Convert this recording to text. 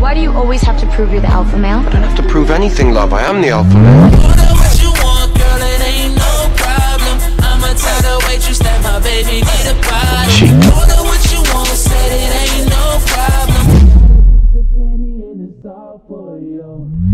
Why do you always have to prove you're the alpha male? I don't have to prove anything, love. I am the alpha male. Order what you want, girl, it ain't no problem. I'ma tell the waitress that my baby need a bottle. Order what you want, said it ain't no problem. The candy and it's all for you.